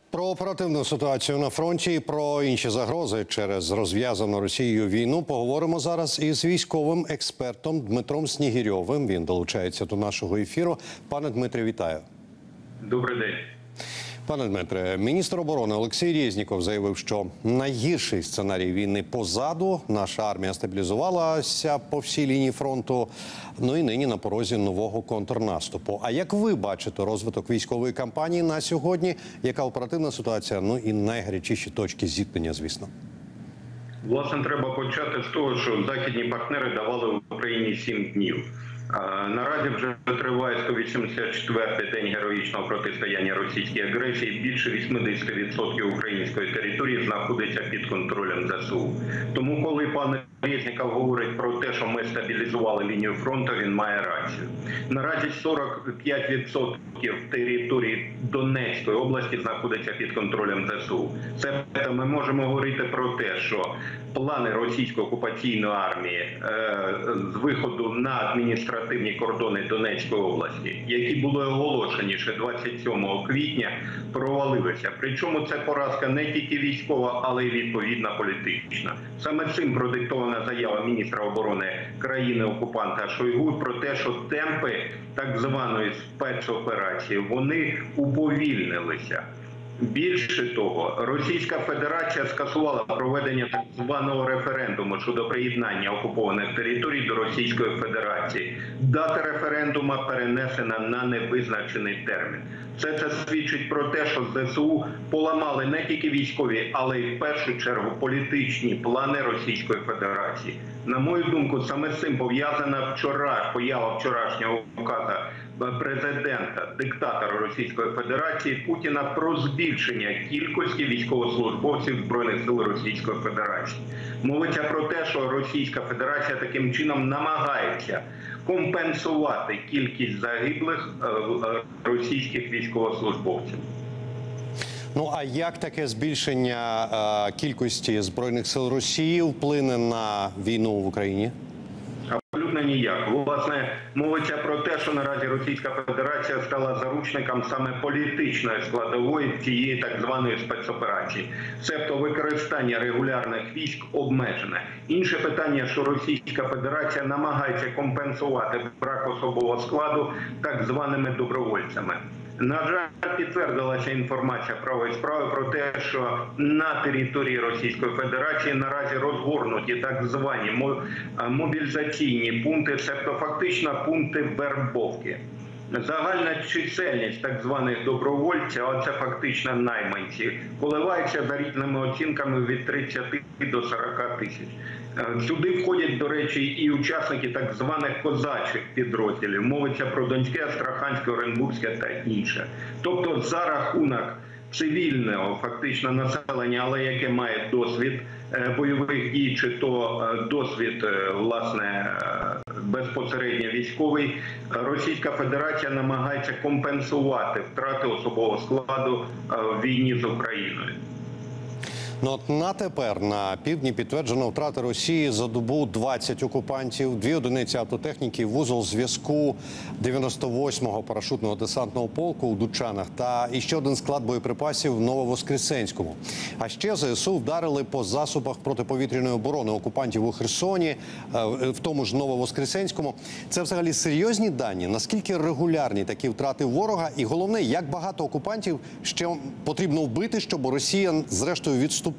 Про оперативну ситуацію на фронті і про інші загрози через розв'язану Росією війну поговоримо зараз із військовим експертом Дмитром Снігирьовим. Він долучається до нашого ефіру. Пане Дмитре, вітаю. Добрий день. Пане Дмитре, міністр оборони Олексій Резніков заявив, що найгірший сценарій війни позаду. Наша армія стабілізувалася по всій лінії фронту, ну і нині на порозі нового контрнаступу. А як ви бачите розвиток військової кампанії на сьогодні? Яка оперативна ситуація? Ну і найгарячіші точки зіткнення, звісно. Власне, треба почати з того, що західні партнери давали Україні 7 днів. Наразі вже триває 184-й день героїчного протистояння російській агресії. Більше 80% української території знаходиться під контролем ЗСУ. Тому, коли пан Резніков говорить про те, що ми стабілізували лінію фронту, він має рацію. Наразі 45% території Донецької області знаходиться під контролем ЗСУ. Це ми можемо говорити про те, що плани російської окупаційної армії з виходу на адміністративні кордони Донецької області, які були оголошені ще 27 квітня, провалилися. Причому це поразка не тільки військова, але й відповідна політична. Саме цим продиктована заява міністра оборони країни-окупанта Шойгу про те, що темпи так званої спецоперації, вони уповільнилися. Більше того, Російська Федерація скасувала проведення так званого референдуму щодо приєднання окупованих територій до Російської Федерації. Дата референдуму перенесена на невизначений термін. Це свідчить про те, що ЗСУ поламали не тільки військові, але й в першу чергу політичні плани Російської Федерації. На мою думку, саме з цим пов'язана поява вчорашнього указу президента, диктатора Російської Федерації Путіна про збільшення кількості військовослужбовців Збройних сил Російської Федерації. Мовиться про те, що Російська Федерація таким чином намагається компенсувати кількість загиблих російських військовослужбовців. Ну, а як таке збільшення кількості Збройних сил Росії вплине на війну в Україні? Абсолютно ніяк. Власне, мовиться про те, що наразі Російська Федерація стала заручником саме політичної складової цієї так званої спецоперації. Себто використання регулярних військ обмежене. Інше питання, що Російська Федерація намагається компенсувати брак особового складу так званими добровольцями. На жаль, підтвердилася інформація правої справи про те, що на території Російської Федерації наразі розгорнуті так звані мобілізаційні пункти, тобто фактично пункти вербовки. Загальна чисельність так званих добровольців, а це фактично найманці, коливається за різними оцінками від 30 до 40 тисяч. Сюди входять, до речі, і учасники так званих козачих підрозділів. Мовиться про Донське, Астраханське, Оренбурзьке та інше. Тобто за рахунок цивільного фактично населення, але яке має досвід бойових дій, чи то досвід, власне, безпосередньо військовий, Російська Федерація намагається компенсувати втрати особового складу в війні з Україною. Ну, от на тепер на півдні підтверджено втрати Росії за добу 20 окупантів, 2 одиниці автотехніки, вузол зв'язку 98-го парашутного десантного полку у Дучанах та іще один склад боєприпасів в Нововоскресенському. А ще ЗСУ вдарили по засобах протиповітряної оборони окупантів у Херсоні, в тому ж Нововоскресенському. Це взагалі серйозні дані? Наскільки регулярні такі втрати ворога? І головне, як багато окупантів ще потрібно вбити, щоб Росія зрештою відступила?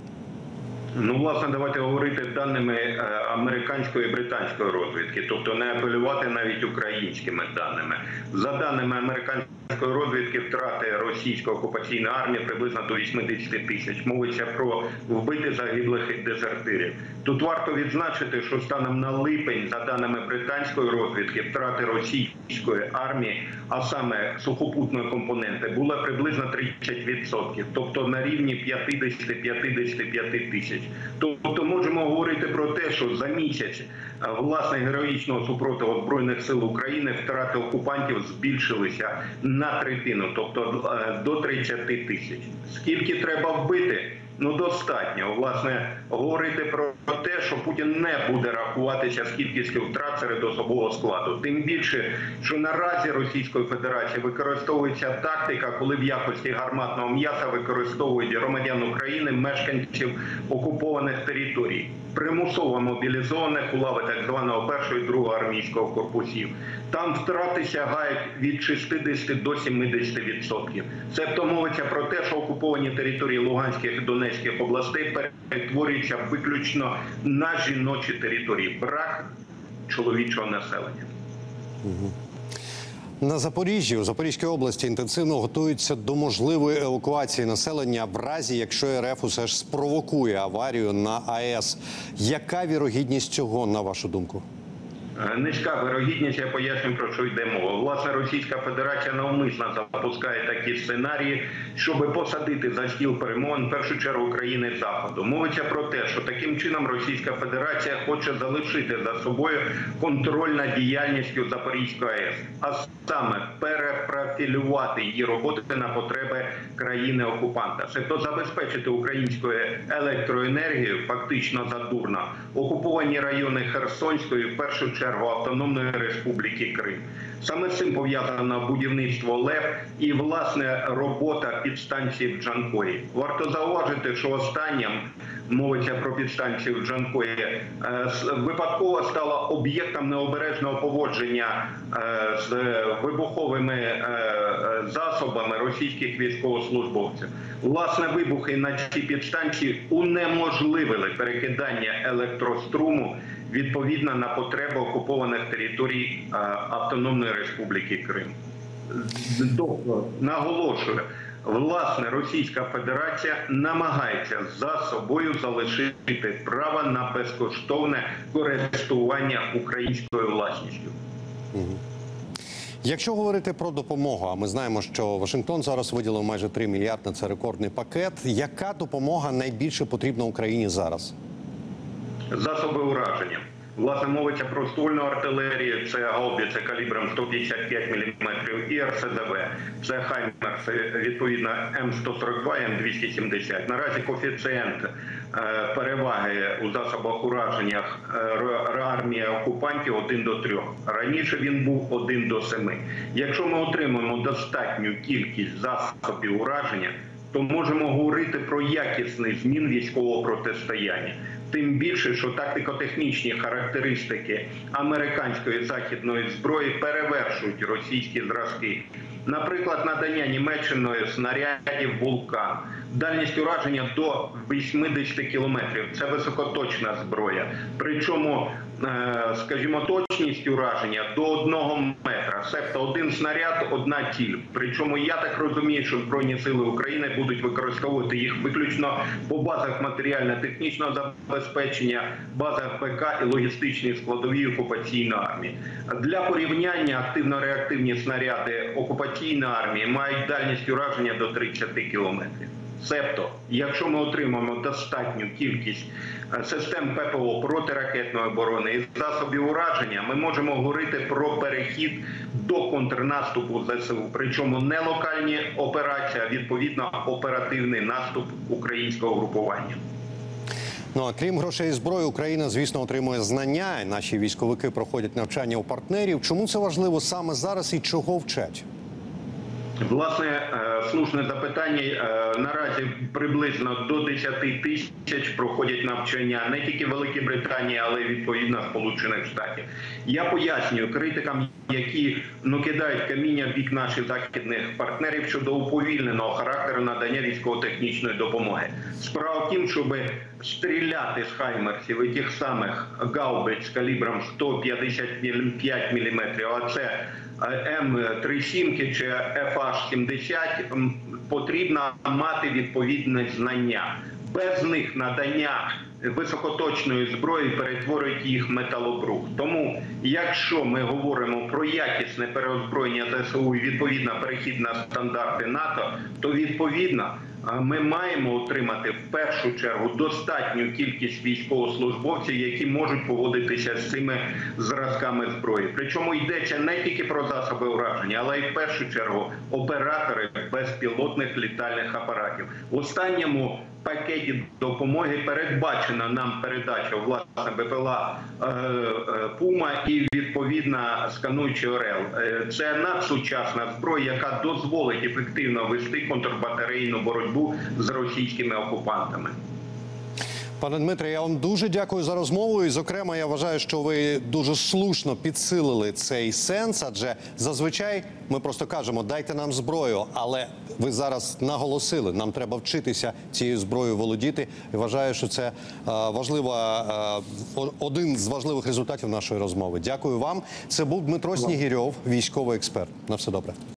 Ну, власне, давайте говорити даними американської і британської розвідки, тобто не апелювати навіть українськими даними. За даними американської розвідки, втрати російської окупаційної армії приблизно до 80 тисяч. Мовиться про вбитих, загиблих і дезертирів. Тут варто відзначити, що станом на липень, за даними британської розвідки, втрати російської армії, а саме сухопутної компоненти, були приблизно 30%, тобто на рівні 50-55 тисяч. Тобто можемо говорити про те, що за місяць власне героїчного супротиву Збройних сил України втрати окупантів збільшилися на третину, тобто до 30 тисяч. Скільки треба вбити? достатньо. Власне, говорити про те, що Путін не буде рахуватися з кількістю втрат серед особового складу. Тим більше, що наразі Російською Федерацією використовується тактика, коли в якості гарматного м'яса використовують громадян України, мешканців окупованих територій, примусово мобілізованих у лави так званого 1-го і 2-го армійського корпусів. Там втрати сягають від 60 до 70%. Себто мовиться про те, що окуповані території Луганських і Донецьких областей перетворюються виключно на жіночі території. Брак чоловічого населення. На Запоріжжі, у Запорізькій області інтенсивно готуються до можливої евакуації населення в разі, якщо РФ усе ж спровокує аварію на АЕС. Яка вірогідність цього, на вашу думку? Низька вирогідність, я поясню, про що йде мова. Власне, Російська Федерація навмисно запускає такі сценарії, щоб посадити за стіл перемовин в першу чергу країни Заходу. Мовиться про те, що таким чином Російська Федерація хоче залишити за собою контроль над діяльністю Запорізької АЕС, а саме перепрофілювати її роботи на потреби країни-окупанта. Тобто забезпечити українською електроенергією фактично задурно окуповані райони Херсонської, в першу чергу Автономної Республіки Крим. Саме з цим пов'язано будівництво ЛЕП і, власне, робота підстанції в Джанкої. Варто зауважити, що останнім, мовиться про підстанцію в Джанкої, випадково стала об'єктом необережного поводження з вибуховими засобами російських військовослужбовців. Власне, вибухи на цій підстанції унеможливили перекидання електроструму відповідно на потреби окупованих територій Автономної Республіки Крим. Наголошую, власне, Російська Федерація намагається за собою залишити право на безкоштовне користування українською власністю. Якщо говорити про допомогу, а ми знаємо, що Вашингтон зараз виділив майже 3 мільярди, це рекордний пакет. Яка допомога найбільше потрібна Україні зараз? Засоби ураження. Власне, мовиться про ствольну артилерію, це гаубиці калібром 155 мм і РСЗВ. Це Хаймерс, відповідно, М142 і М270. Наразі коефіцієнт переваги у засобах ураження армії окупантів 1 до 3. Раніше він був 1 до 7. Якщо ми отримаємо достатню кількість засобів ураження, то можемо говорити про якісний змін військового протистояння. Тим більше, що тактико-технічні характеристики американської і західної зброї перевершують російські зразки. Наприклад, надання Німеччиною снарядів «Вулкан». Дальність ураження до 80 кілометрів. Це високоточна зброя. Причому, скажімо, точність ураження до 1 метра. Себто один снаряд, одна ціль. Причому я так розумію, що Збройні сили України будуть використовувати їх виключно по базах матеріально-технічного забезпечення, базах ПК і логістичній складовій окупаційної армії. Для порівняння активно-реактивні снаряди окупаційної армії мають дальність ураження до 30 кілометрів. Себто, якщо ми отримаємо достатню кількість систем ППО протиракетної оборони і засобів ураження, ми можемо говорити про перехід до контрнаступу ЗСУ. Причому не локальні операції, а відповідно оперативний наступ українського групування. Ну, а крім грошей і зброї, Україна, звісно, отримує знання. Наші військовики проходять навчання у партнерів. Чому це важливо саме зараз і чого вчать? Власне, слушне запитання. Наразі приблизно до 10 тисяч проходять навчання не тільки в Великій Британії, але й відповідно Сполучених Штатів. Я пояснюю критикам, які кидають каміння в бік наших західних партнерів щодо уповільненого характеру надання військово-технічної допомоги. Справа в тім, щоб стріляти з хаймерсів і тих самих гаубиць калібром 155 мм, а це М37 чи FH-70, потрібно мати відповідне знання. Без них надання високоточної зброї перетворюють їх в металобрухт. Тому, якщо ми говоримо про якісне переозброєння ЗСУ і відповідно перехід на стандарти НАТО, то відповідно ми маємо отримати в першу чергу достатню кількість військовослужбовців, які можуть поводитися з цими зразками зброї. Причому йдеться не тільки про засоби ураження, але й в першу чергу оператори безпілотних літальних апаратів. В останньому пакеті допомоги передбачена нам передача власне БПЛА «Пума» і відповідна скануючий «Орел». Це надсучасна зброя, яка дозволить ефективно вести контрбатарейну боротьбу з російськими окупантами. Пане Дмитре, я вам дуже дякую за розмову. І, зокрема, я вважаю, що ви дуже слушно підсилили цей сенс, адже зазвичай ми просто кажемо, дайте нам зброю, але ви зараз наголосили, нам треба вчитися цією зброєю володіти. І вважаю, що це один з важливих результатів нашої розмови. Дякую вам. Це був Дмитро Снігирьов, військовий експерт. На все добре.